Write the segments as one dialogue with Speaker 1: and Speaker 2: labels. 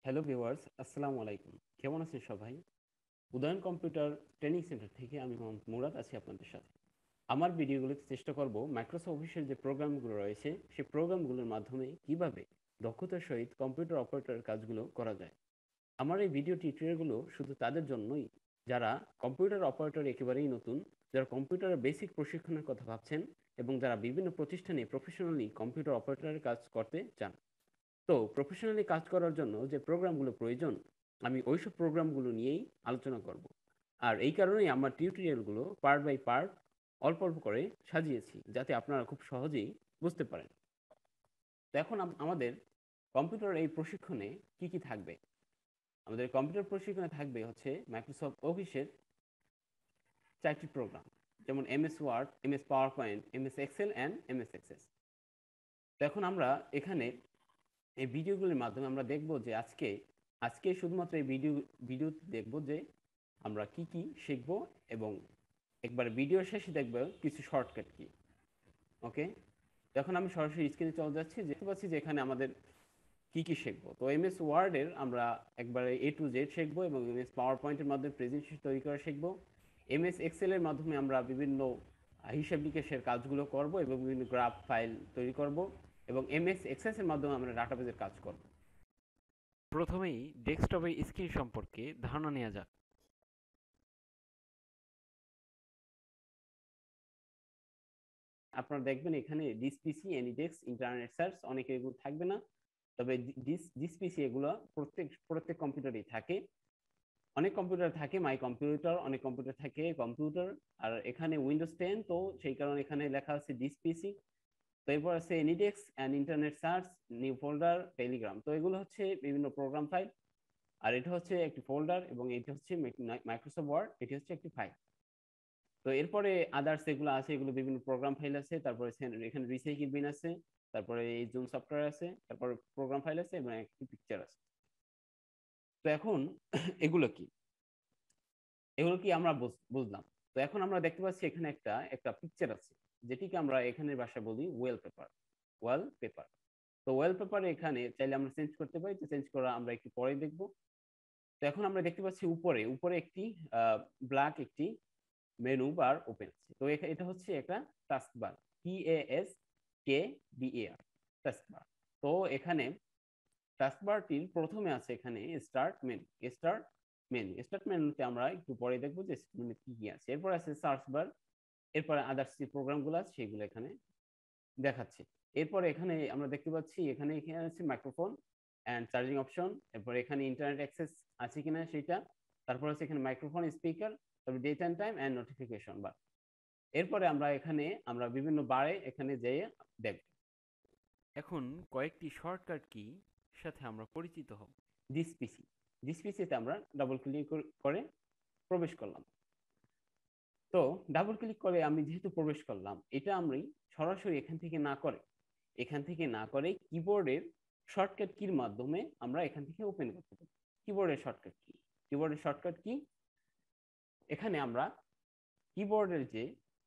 Speaker 1: Hello viewers, আসসালামু আলাইকুম। কেমন আছেন সবাই? উদয়ন কম্পিউটার ট্রেনিং সেন্টার থেকে আমি মোহাম্মদ মুরাদ আছি আপনাদের সাথে। আমার ভিডিওগুলোতে চেষ্টা করব মাইক্রোসফট অফিসের যে প্রোগ্রামগুলো রয়েছে সেই প্রোগ্রামগুলোর মাধ্যমে কিভাবে দক্ষতার সহিত কম্পিউটার অপারেটরের কাজগুলো করা যায়। আমার এই ভিডিও টিউটোরিয়ালগুলো শুধু তাদের জন্যই যারা কম্পিউটার অপারেটর একেবারেই নতুন, যারা কম্পিউটারের বেসিক প্রশিক্ষণের কথা ভাবছেন এবং যারা বিভিন্ন প্রতিষ্ঠানে প্রফেশনালি কম্পিউটার অপারেটরের কাজ করতে চান। তো প্রফেশনালি কাজ করার জন্য যে প্রোগ্রামগুলো প্রয়োজন আমি ওইসব প্রোগ্রামগুলো নিয়েই আলোচনা করব। আর এই কারণেই আমার টিউটোরিয়ালগুলো পার্ট বাই পার্ট অল্প অল্প করে সাজিয়েছি যাতে আপনারা খুব সহজেই বুঝতে পারেন। তো এখন আমাদের কম্পিউটার এই প্রশিক্ষণে কি কি থাকবে? আমাদের কম্পিউটার প্রশিক্ষণে থাকবে হচ্ছে মাইক্রোসফট অফিসের 4টি প্রোগ্রাম, যেমন MS Word, MS PowerPoint, MS Excel and MS Access. তো এখন আমরা এখানে এই ভিডিওগুলির মাধ্যমে আমরা দেখব যে আজকে শুধুমাত্র এই ভিডিও দেখব যে আমরা কি কি শিখব, এবং একবার ভিডিও শেষে দেখব কিছু শর্টকাট কি। ওকে, তো এখন আমি সরাসরি স্ক্রিনে চলে যাচ্ছি, দেখতে পাচ্ছি যে এখানে আমাদের কি কি শিখবো। তো এমএস ওয়ার্ডের আমরা একবারে A to Z শিখবো, এবং এমএস পাওয়ার পয়েন্টের মাধ্যমে প্রেজেন্টেশন তৈরি করা শিখবো। এমএস এক্সেলের মাধ্যমে আমরা বিভিন্ন হিসাব নিকেশের কাজগুলো করব এবং বিভিন্ন গ্রাফ ফাইল তৈরি করব, এবং এমএস এক্সেসের মাধ্যমে আমরা ডাটাবেজের কাজ করব। প্রথমেই ডেস্কটপের স্ক্রিন সম্পর্কে ধারণা নেওয়া যাক। আপনারা দেখবেন এখানে this PC, AnyDesk, internet search, অনেকে এগুলো থাকবে না, তবে ডিস পিসি এগুলো প্রত্যেক কম্পিউটারেই থাকে। অনেক কম্পিউটার থাকে মাই কম্পিউটার, অনেক কম্পিউটার থাকে কম্পিউটার। আর এখানে উইন্ডোজ 10, তো সেই কারণে এখানে লেখা আছে ডিস পিসি। তো এরপর আছে AnyDesk and internet search, new folder, Telegram. তো এগুলো হচ্ছে বিভিন্ন প্রোগ্রাম ফাইল, আর এটা হচ্ছে একটি ফোল্ডার, এবং এটা হচ্ছে মাইক্রোসফট ওয়ার্ড, এটি হচ্ছে একটি ফাইল। তো এরপরে আদার্স এগুলো আছে, এগুলো বিভিন্ন প্রোগ্রাম ফাইল আছে, তারপরে এখানে রিসাইকেল বিন আছে, তারপরে এই জুম সফটওয়্যার আছে, তারপরে প্রোগ্রাম ফাইল আছে, এবং একটি পিকচার আছে। তো এখন এগুলো কি, এগুলো কি আমরা বুঝলাম। তো এখন আমরা দেখতে পাচ্ছি এখানে একটা একটা পিকচার আছে, যেটিকে আমরা এখানের ভাষায় বলি ওয়ালপেপার। ওয়ালপেপার। তো ওয়ালপেপারে এখানে চাইলে আমরা চেঞ্জ করতে পারি, তো চেঞ্জ করা আমরা একটু পরে দেখব। তো এখন আমরা দেখতে পাচ্ছি উপরে উপরে একটি ব্ল্যাক একটি মেনু বার ওপেন আছে। তো এটা হচ্ছে একটা task bar, TASKBAR, task bar. তো এখানে টাস্ক বারটির প্রথমে আছে এখানে স্টার্ট মেনু। স্টার্ট মেনুতে আমরা একটু পরে দেখবো যে কি কি আছে। এরপর আছে সার্চ বার, এরপরে আদার্স যে প্রোগ্রামগুলো আছে সেগুলো এখানে দেখাচ্ছে। এরপরে এখানে আমরা দেখতে পাচ্ছি এখানে এখানে আছে মাইক্রোফোন অ্যান্ড চার্জিং অপশন, এরপর এখানে ইন্টারনেট অ্যাক্সেস আছে কিনা সেটা, তারপর আছে এখানে মাইক্রোফোন স্পিকার, তারপর date and time and notification bar. এরপরে আমরা বিভিন্ন বারে এখানে যেয়ে দেখব। এখন কয়েকটি শর্টকাট কি সাথে আমরা পরিচিত হব। দিস পিসি, দিস পিসিতে আমরা ডাবল ক্লিক করে প্রবেশ করলাম। তো ডাবল ক্লিক করে আমি যেহেতু প্রবেশ করলাম, এটা আমি সরাসরি এখান থেকে না করে কিবোর্ডের শর্টকাট কির মাধ্যমে আমরা এখান থেকে ওপেন করতে পারি। কিবোর্ডের শর্টকাট কি এখানে আমরা কিবোর্ডের যে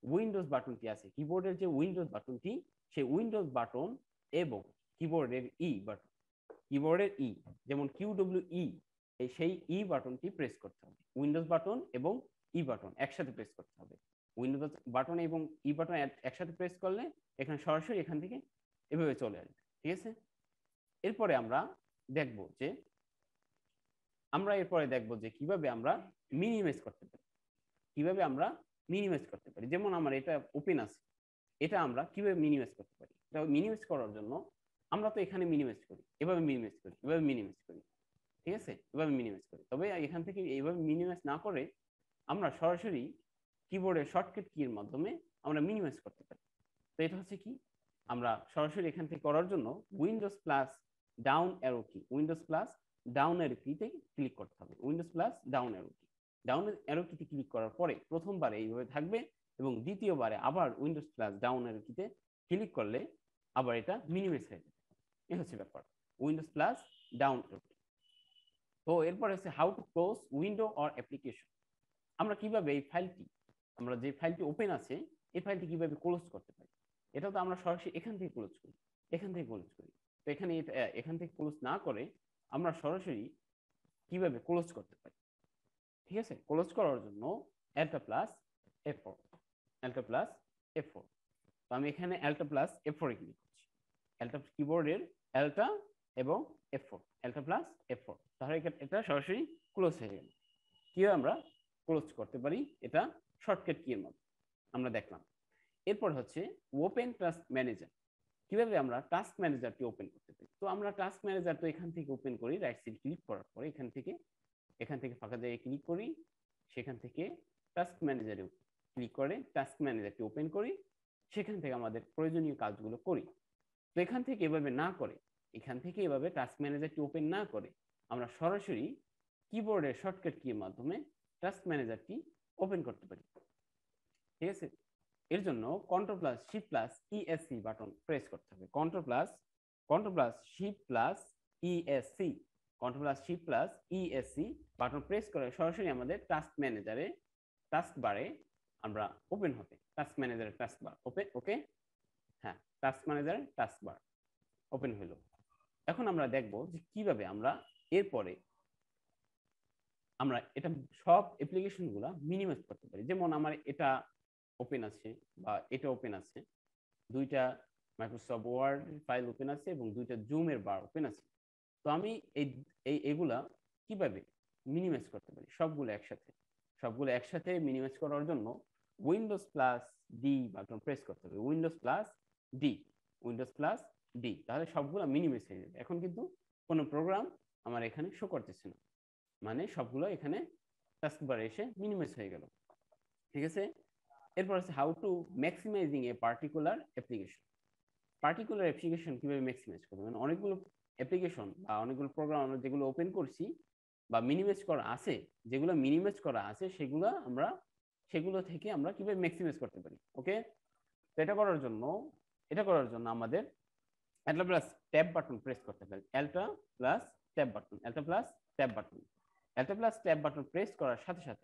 Speaker 1: উইন্ডোজ বাটনটি, সেই উইন্ডোজ বাটন এবং কিবোর্ডের ই, যেমন QWE, সেই ই বাটনটি প্রেস করতে হবে। উইন্ডোজ বাটন এবং ই বাটন একসাথে প্রেস করতে হবে। উইন্ডোজ বাটন এবং ই বাটন একসাথে প্রেস করলে এখানে সরাসরি এখান থেকে এভাবে চলে আসবে। ঠিক আছে, এরপরে দেখব যে এরপরে দেখব কিভাবে আমরা মিনিমাইজ করতে পারি। যেমন আমার এটা ওপেন আছে, এটা আমরা কিভাবে মিনিমাইজ করতে পারি। এটা মিনিমাইজ করার জন্য আমরা তো এখানে মিনিমাইজ করি, এভাবে মিনিমাইজ করি, এভাবে মিনিমাইজ করি। ঠিক আছে, এভাবে মিনিমাইজ করি। তবে এখান থেকে এইভাবে মিনিমাইজ না করে আমরা সরাসরি কিবোর্ডের শর্টকাট কির মাধ্যমে আমরা মিনিমাইজ করতে পারি। তো এটা হচ্ছে কি, আমরা সরাসরি এখান থেকে করার জন্য উইন্ডোজ প্লাস ডাউন অ্যারো কিতে ক্লিক করতে হবে। উইন্ডোজ প্লাস ডাউন অ্যারো কিতে ক্লিক করার পরে প্রথমবারে এইভাবে থাকবে, এবং দ্বিতীয়বারে আবার উইন্ডোজ প্লাস ডাউন অ্যারো কিতে ক্লিক করলে আবার এটা মিনিমাইজ হয়ে যাবে। এই হচ্ছে ব্যাপার, উইন্ডোজ প্লাস ডাউন অ্যারো। তো এরপর হচ্ছে how to close window or application. আমরা কিভাবে এই ফাইলটি, আমরা যে ফাইলটি ওপেন আছে এই ফাইলটি কিভাবে ক্লোজ করতে পারি। এটা তো আমরা সরাসরি এখান থেকে ক্লোজ করি। তো এখান থেকে ক্লোজ না করে আমরা সরাসরি কিভাবে ক্লোজ করতে পারি। ঠিক আছে, ক্লোজ করার জন্য অ্যাল্টা প্লাস F4, অ্যাল্টা প্লাস F4। তো আমি এখানে অ্যাল্টা প্লাস F4 এ ক্লিক করছি, অ্যাল্টা কিবোর্ডের অ্যাল্টা এবং F4, অ্যাল্টা প্লাস F4। তাহলে এটা সরাসরি ক্লোজ হয়ে গেল। কিভাবে আমরা ক্লোজ করতে পারি, এটা শর্টকাট কি এর মধ্যে আমরা দেখলাম। এরপর হচ্ছে ওপেন টাস্ক ম্যানেজার। কিভাবে আমরা টাস্ক ম্যানেজারটি ওপেন করতে পারি। তো আমরা টাস্ক ম্যানেজার তো এখান থেকে ওপেন করি, রাইট সাইড ক্লিক করার পরে এখান থেকে ফাঁকা জায়গায় ক্লিক করি, সেখান থেকে টাস্ক ম্যানেজারে ক্লিক করে টাস্ক ম্যানেজারটি ওপেন করি, সেখান থেকে আমাদের প্রয়োজনীয় কাজগুলো করি। তো এখান থেকে এভাবে না করে, এখান থেকে এভাবে টাস্ক ম্যানেজারটি ওপেন না করে আমরা সরাসরি কিবোর্ডের শর্টকাট কির মাধ্যমে টাস্ক ম্যানেজারটি ওপেন করতে পারি। ঠিক আছে, এর জন্য control plus shift plus ESC button press করতে হবে। Control plus shift plus ESC, control plus shift plus ESC button press করে সরাসরি আমাদের টাস্ক ম্যানেজারে টাস্ক বারে আমরা ওপেন হবে। টাস্ক ম্যানেজারের টাস্ক বার ওপেন, ওকে, হ্যাঁ, টাস্ক ম্যানেজারের টাস্ক বার ওপেন হলো। এখন আমরা দেখব যে কিভাবে আমরা এরপরে আমরা এটা সব অ্যাপ্লিকেশনগুলো মিনিমাইজ করতে পারি। যেমন আমার এটা ওপেন আছে বা এটা ওপেন আছে, দুইটা মাইক্রোসফট ওয়ার্ড ফাইল ওপেন আছে এবং দুইটা জুমের বার ওপেন আছে। তো আমি এগুলা কিভাবে মিনিমাইজ করতে পারি, সবগুলো একসাথে মিনিমাইজ করার জন্য Windows plus D button press করতে হবে। উইন্ডোজ প্লাস ডি, তাহলে সবগুলো মিনিমাইজ হয়ে যাবে। এখন কিন্তু কোনো প্রোগ্রাম আমার এখানে শো করতেছে না, মানে সবগুলো এখানে টাস্ক বারে এসে মিনিমাইজ হয়ে গেল। ঠিক আছে, এরপর আছে how to maximising a particular application কিভাবে ম্যাক্সিমাইজ করবে। মানে অনেকগুলো অ্যাপ্লিকেশন বা অনেকগুলো প্রোগ্রাম আমরা যেগুলো ওপেন করছি বা মিনিমাইজ করা আছে, সেগুলো থেকে আমরা কিভাবে ম্যাক্সিমাইজ করতে পারি। ওকে, তো এটা করার জন্য আমাদের alt plus tab button press করতে হবে। Alt plus tab button press করার সাথে সাথে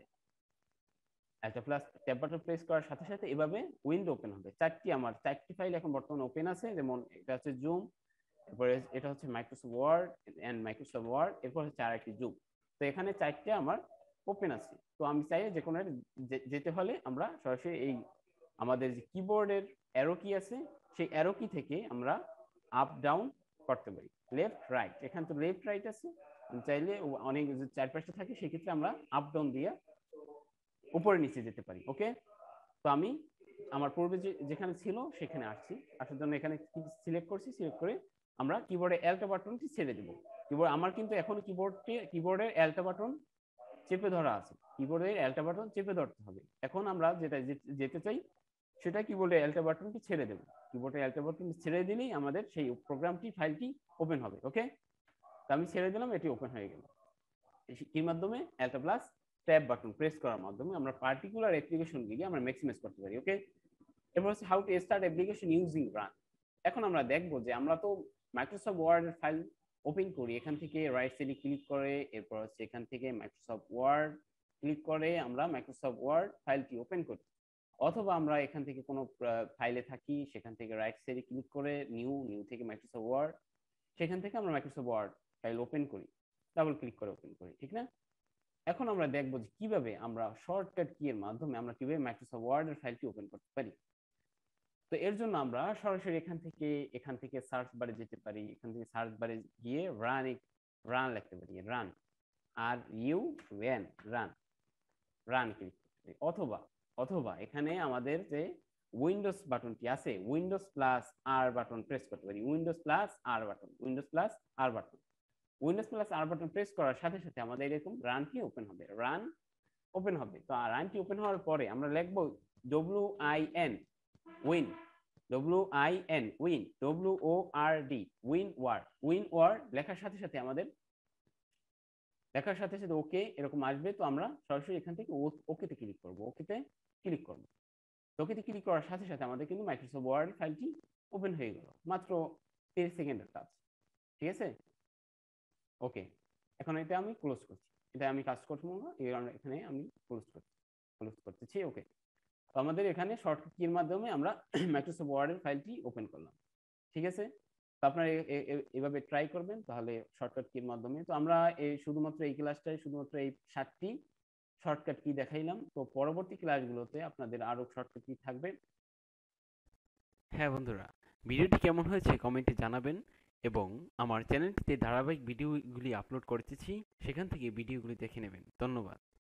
Speaker 1: এভাবে উইন্ডো ওপেন হবে। চারটি ফাইল এখন বর্তমানে ওপেন আছে, যেমন এটা হচ্ছে জুম, এরপরে এটা হচ্ছে মাইক্রোসফট ওয়ার্ড, এরপর হচ্ছে আরেকটি জুম। তো এখানে চারটে আমার ওপেন আছে। তো আমি চাই যে কোনো যেতে হলে আমরা সরাসরি এই আমাদের যে কিবোর্ডের অ্যারো কি আছে, সেই অ্যারো কি থেকে আমরা আপ ডাউন করতে পারি, লেফট রাইট। এখানে তো লেফট রাইট আছে, আমি চাইলে অনেক চারপাশে থাকে, সেক্ষেত্রে আমরা আপ ডাউন দিয়ে উপরে নিচে যেতে পারি। ওকে, তো আমি আমার পূর্বে যেখানে ছিল সেখানে আসার জন্য এখানে সিলেক্ট করে আমরা কিবোর্ডে অ্যাল্টা বাটনটি ছেড়ে দেব। আমার কিন্তু এখন কিবোর্ডের অ্যাল্টা বাটন চেপে ধরা আছে, কিবোর্ডের অ্যাল্টা বাটন চেপে ধরতে হবে। এখন আমরা যেটা যেতে চাই সেটা কিবোর্ডের অ্যাল্টা বাটনটি ছেড়ে দেব। কিবোর্ডের অ্যাল্টা বাটন ছেড়ে দিলেই আমাদের সেই ফাইলটি ওপেন হবে। ওকে, তো আমি ছেড়ে দিলাম, এটি ওপেন হয়ে গেল। এর মাধ্যমে alt plus tab button press করার মাধ্যমে আমরা পার্টিকুলার অ্যাপ্লিকেশনগুলিকে আমরা ম্যাক্সিমাইজ করতে পারি। ওকে, এরপর হচ্ছে how to start application using run. এখন আমরা দেখব যে আমরা তো মাইক্রোসফট ওয়ার্ডের ফাইল ওপেন করি, এখান থেকে রাইট সাইডে ক্লিক করে, এরপর হচ্ছে এখান থেকে মাইক্রোসফট ওয়ার্ড ক্লিক করে আমরা মাইক্রোসফট ওয়ার্ড ফাইলটি ওপেন করি। অথবা আমরা এখান থেকে কোনো ফাইলে থাকি, সেখান থেকে রাইট সাইডে ক্লিক করে নিউ থেকে মাইক্রোসফট ওয়ার্ড, সেখান থেকে আমরা মাইক্রোসফট ওয়ার্ড ফাইল ওপেন করি, ডাবল ক্লিক করে ওপেন করি, ঠিক না? এখন আমরা দেখবো যে কিভাবে আমরা শর্টকাট কি এর মাধ্যমে আমরা কিভাবে মাইক্রোসফট ওয়ার্ডের ফাইলটি ওপেন করতে পারি। তো এর জন্য আমরা সরাসরি এখান থেকে সার্চ বারে যেতে পারি, এখান থেকে সার্চ বারে গিয়ে রান লিখতে পারি, রান ক্লিক করতে পারি। অথবা এখানে আমাদের যে উইন্ডোজ বাটনটি আছে, Windows plus R button press করতে পারি। Windows plus R button press করার সাথে সাথে আমাদের এরকম রানটি ওপেন হবে। তো রানটি ওপেন হওয়ার পরে আমরা লিখবো WIN ওয়ার্ড লেখার সাথে সাথে ওকে এরকম আসবে। তো আমরা সরাসরি এখান থেকে ওকেতে ক্লিক করব। ওকেতে ক্লিক করার সাথে সাথে আমাদের কিন্তু মাইক্রোসফট ওয়ার্ড ফাইলটি ওপেন হয়ে গেল, মাত্র 30 সেকেন্ডের কাজ। ঠিক আছে, ওকে, এখন এটা আমি ক্লোজ করছি, এটা আমি কাজ করবো না, এখানে আমি ক্লোজ করতেছি। ওকে, তো আমাদের এখানে শর্টকাট কির মাধ্যমে আমরা মাইক্রোসফট ওয়ার্ডের ফাইলটি ওপেন করলাম। ঠিক আছে, তো তো আপনারা এভাবে ট্রাই করবেন, তাহলে শর্টকাট কির মাধ্যমে। তো আমরা শুধুমাত্র এই ক্লাসটায় শুধুমাত্র এই 7টি শর্টকাট কি দেখাইলাম। তো পরবর্তী ক্লাসগুলোতে আপনাদের আরো শর্টকাট কি থাকবে। হ্যাঁ বন্ধুরা, ভিডিওটি কেমন হয়েছে কমেন্টে জানাবেন, এবং আমার চ্যানেলটিতে ধারাবাহিক ভিডিওগুলি আপলোড করতেছি, সেখান থেকে ভিডিওগুলি দেখে নেবেন। ধন্যবাদ।